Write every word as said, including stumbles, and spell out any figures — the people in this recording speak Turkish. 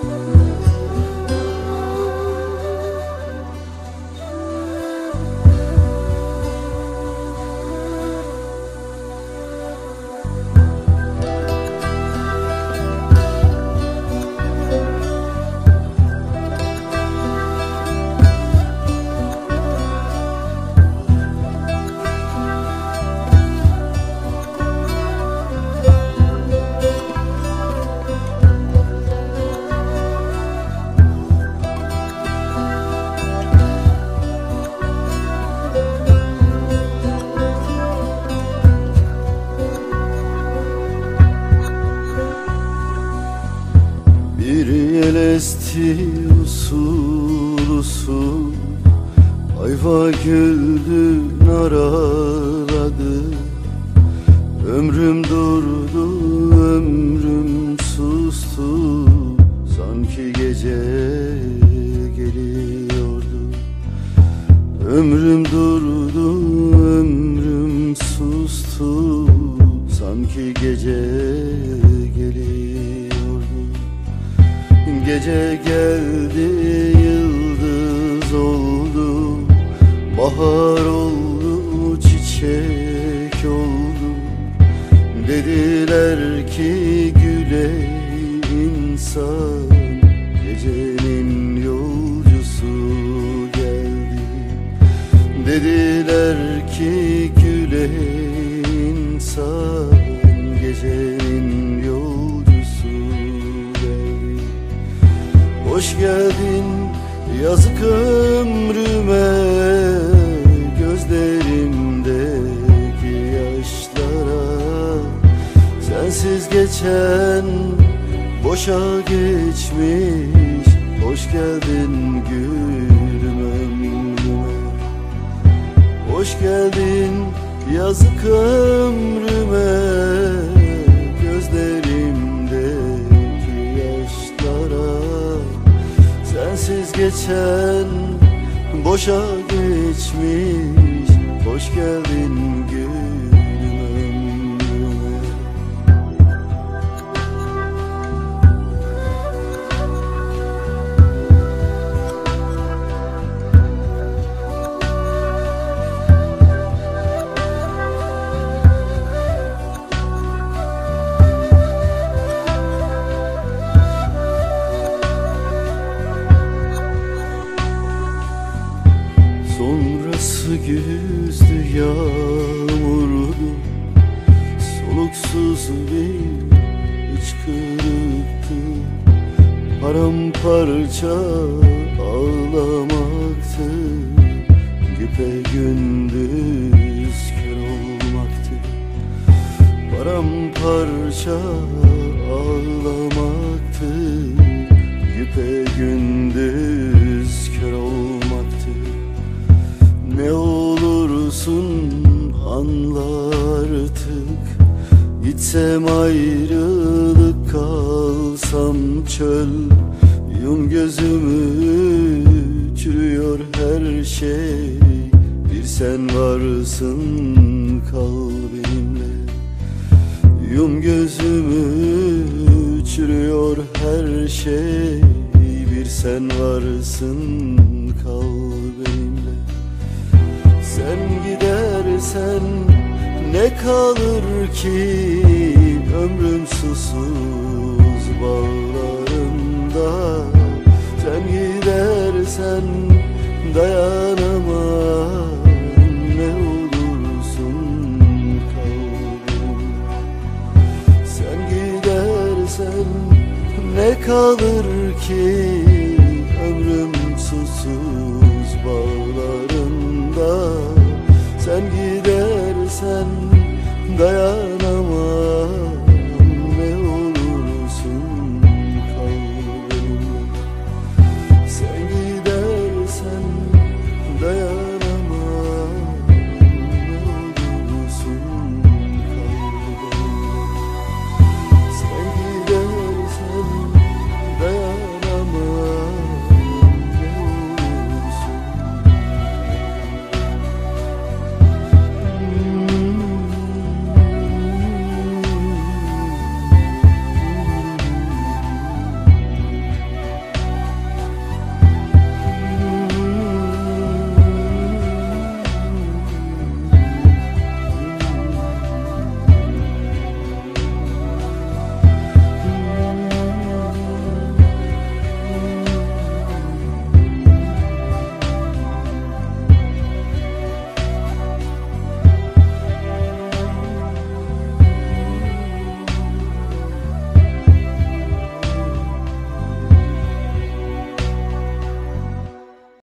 Esti usul usul, ayva güldü naraladı. Ömrüm durdu, ömrüm sustu, sanki gece geliyordu. Ömrüm durdu, ömrüm sustu, sanki gece geliyordu. Gece geldi, yıldız oldu, bahar oldu, çiçek oldu. Dediler ki güle insan, gecenin yolcusu geldi. Dediler ki güle insan, gecenin yolcusu geldi. Hoş geldin yazık ömrüme, gözlerimdeki yaşlara. Sensiz geçen boşa geçmiş, hoş geldin gülüm ömrüme. Hoş geldin yazık ömrüme, gözlerimdeki yaşlara. Sensiz geçen boşa geçmiş, hoş geldin gülüm ömrüme. Sonrası güzdü, yağmurdu, soluksuz bir hıçkırıktı. Paramparça ağlamaktı, güpegündüz kör olmaktı. Paramparça ağlamaktı, güpegündüz kör olmaktı. Ne olursun anla artık, gitsem ayrılık, kalsam çöl. Yum gözümü, çürüyor her şey, bir sen varsın, kal benimle. Yum gözümü, çürüyor her şey, bir sen varsın, kal benimle. Sen gidersen ne kalır ki ömrüm susuz bağlarında. Sen gidersen dayanamam, ne olursun kal benimle. Sen gidersen ne kalır ki ömrüm susuz bağlarında. Sen gidersen dayan